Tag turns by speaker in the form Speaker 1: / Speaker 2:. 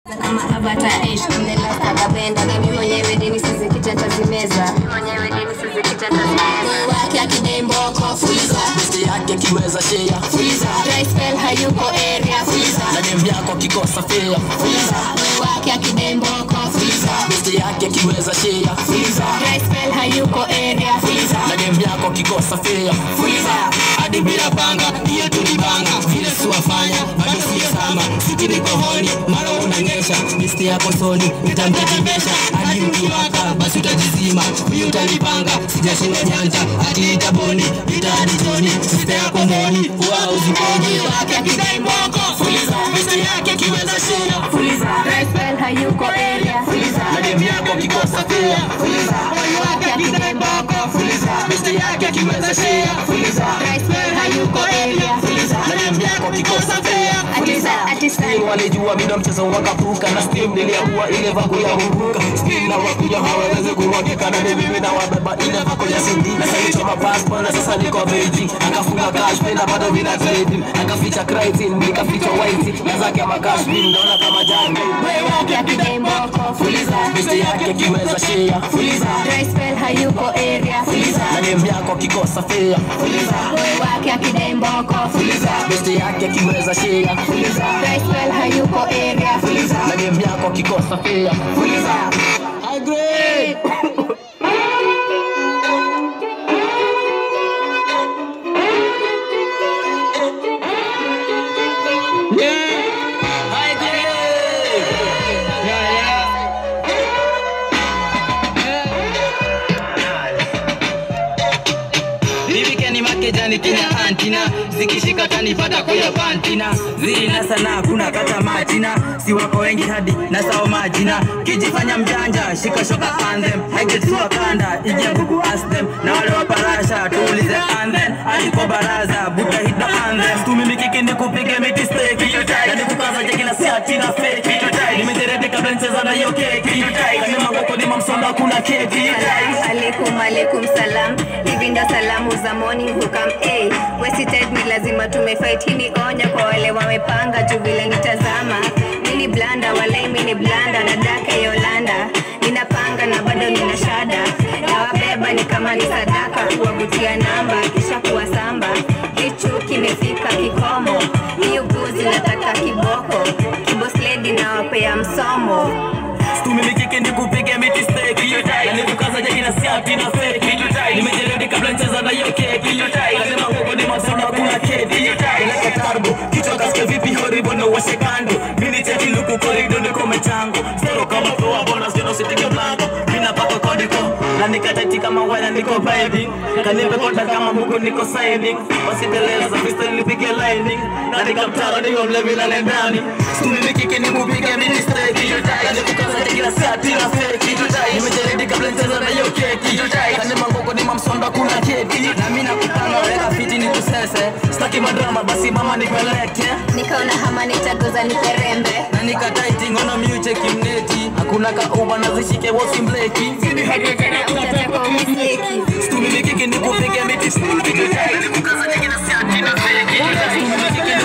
Speaker 1: Kama avatar ish ndela saga benda na mimi mwenyewe dini sisi kitata zimeza mwenyewe dini sisi kitata zimeza wake akidembo kwa fuliza besti yake kiweza share fuliza dry spell hayuko area fuliza na dem yako kikosa fair fuliza wake akidembo kwa fuliza besti yake kiweza share fuliza dry spell hayuko area fuliza na dem yako kikosa fair fuliza hadi bila panga hiyo tulibanga vile siwafanya bado siyasama sikini kohoni mara unanyesha besti yako soni nitamtetemesha hadi ukiwaka basi utajizima mimi utanipanga sijashinda nyanja hadi itaboni itadi joni besti yako moni wao uziponi wake akidemboko fuliza besti yake kiweza share fuliza dry spell hayuko area fuliza na dem yako kikosa fair fuliza wake akidemboko fuliza besti yake kiweza share fuliza dry spell hayuko area fuliza na dem yako kikosa fair fuliza walijua bila mchezo wakapuka na steam niliamua ile vako ya huruka steam na wakuja hawaweze kuwakika na mimi na wabeba ile vako ya sindi na sasa choma passport na sasa niko Beijing akafunga cash pena bado bila trading akaficha critin nikaficha white na zake ama cash bin naona kama jani wewe wake akidemboko fuliza besti yake kiweza share fuliza dry spell hayuko area fuliza na dem yako kikosa fair fuliza wewe wake akidemboko fuliza besti yake kiweza share fuliza dry spell hayuko area fuliza na dem yako kikosa fair fuliza Highgrade kina antina zikishika tanipata kuya pantina zina sana kuna kata majina si wako wengi hadi na sao majina kijifanya mjanja shika shoka anthem Highgrade suwa kanda ije buku ask them na wale waparasha tuulize anthem aliko baraza buka hit na anthem tumimi kikindi kupige miti stake yani kukaza jekina si atina fake nimeterede kabla ncheza na yo keki kani mangoko ni mamsonda kuna keki alaikum salam hivi ndo salamu za morning hukam Wested ni lazima tumefight hini onya kwa wale wamepanga juu vile nitazama mini blanda wale mini blanda na daka Yolanda ninapanga na bado nina shada na wabeba ni kama ni sadaka kuwavutia namba kisha kuwasamba kichu kimefika kikomo hiyo buzi nataka kiboko kibosledi na wapea msomo tumimi kikendi kupige miti stake yani kukaza jekina siati na fake nimejeredi kabla ncheza na yo keki lazima nguko ni masona kuna kedi ile katarbo kichwa kaske vipi horibo no wasekando mini cheti luku corridor ndiko mechango sero kama toa bonus jeno sitike blanco mina pako kodiko na nikatati kama wala niko baby kanipe konta kama mungu niko signing wasiteleza freestyle nipige lining na nikamtaro niko mlevi na ndani tumimi kikendi kupige miti stake yani kukaza jekina siati na fake nimejeredi kabla ncheza na yo keki kani mangoko ni mamsonda kuna keki na mimi nakupanga weka fiti ni kusese staki madrama basi mama nipeleke nikaona hama nitagoza niperembe na nikataiti ngona miuche kimneti hakuna kauba na zishike wosi mbleki zidi Highgrade utataka umisteki stumimi kiki nikupige miti stiki kukaza jekina siati na fake stumimi kiki